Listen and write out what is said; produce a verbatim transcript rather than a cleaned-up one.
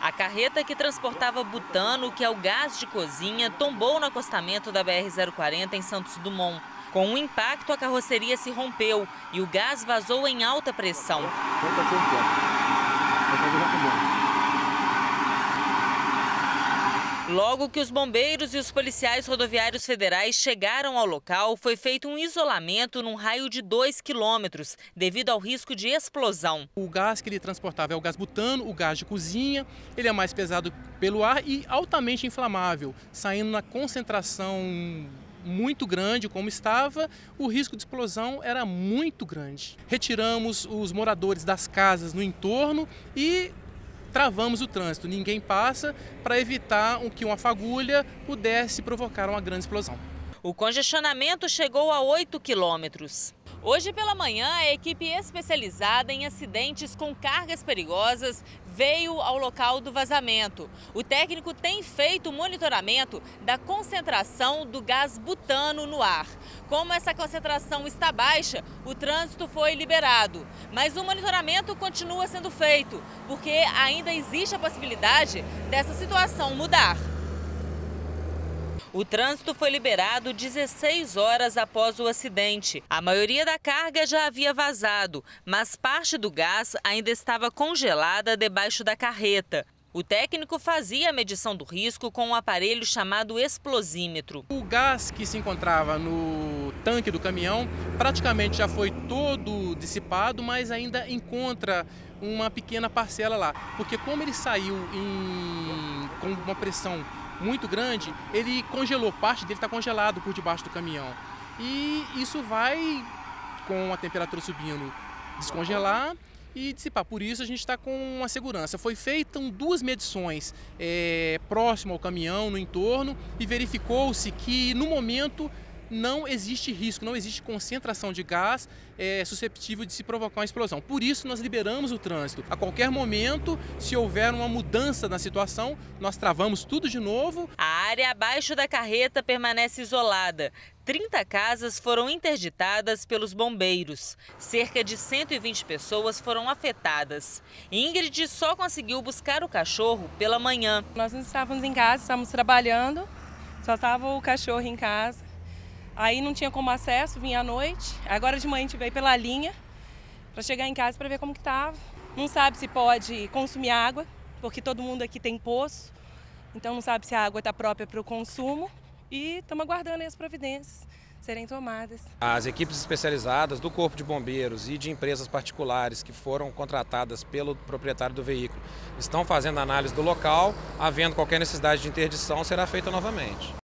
A carreta que transportava butano, que é o gás de cozinha, tombou no acostamento da B R zero quarenta em Santos Dumont. Com o impacto, a carroceria se rompeu e o gás vazou em alta pressão. Logo que os bombeiros e os policiais rodoviários federais chegaram ao local, foi feito um isolamento num raio de dois quilômetros, devido ao risco de explosão. O gás que ele transportava é o gás butano, o gás de cozinha. Ele é mais pesado pelo ar e altamente inflamável, saindo na concentração muito grande como estava, o risco de explosão era muito grande. Retiramos os moradores das casas no entorno e travamos o trânsito. Ninguém passa para evitar que uma fagulha pudesse provocar uma grande explosão. O congestionamento chegou a oito quilômetros. Hoje pela manhã, a equipe especializada em acidentes com cargas perigosas veio ao local do vazamento. O técnico tem feito o monitoramento da concentração do gás butano no ar. Como essa concentração está baixa, o trânsito foi liberado. Mas o monitoramento continua sendo feito, porque ainda existe a possibilidade dessa situação mudar. O trânsito foi liberado dezesseis horas após o acidente. A maioria da carga já havia vazado, mas parte do gás ainda estava congelada debaixo da carreta. O técnico fazia a medição do risco com um aparelho chamado explosímetro. O gás que se encontrava no tanque do caminhão praticamente já foi todo dissipado, mas ainda encontra uma pequena parcela lá. Porque como ele saiu em, com uma pressão muito grande, ele congelou, parte dele está congelado por debaixo do caminhão. E isso vai, com a temperatura subindo, descongelar e dissipar. Por isso a gente está com uma segurança. Foi feitas duas medições é, próximo ao caminhão, no entorno, e verificou-se que no momento não existe risco, não existe concentração de gás é, susceptível de se provocar uma explosão. Por isso nós liberamos o trânsito. A qualquer momento, se houver uma mudança na situação, nós travamos tudo de novo. A área abaixo da carreta permanece isolada. trinta casas foram interditadas pelos bombeiros. Cerca de cento e vinte pessoas foram afetadas. Ingrid só conseguiu buscar o cachorro pela manhã. Nós não estávamos em casa, estávamos trabalhando, só estava o cachorro em casa. Aí não tinha como acesso, vinha à noite. Agora de manhã a gente veio pela linha para chegar em casa para ver como que estava. Não sabe se pode consumir água, porque todo mundo aqui tem poço. Então não sabe se a água está própria para o consumo. E estamos aguardando as providências serem tomadas. As equipes especializadas do Corpo de Bombeiros e de empresas particulares que foram contratadas pelo proprietário do veículo estão fazendo análise do local. Havendo qualquer necessidade de interdição, será feita novamente.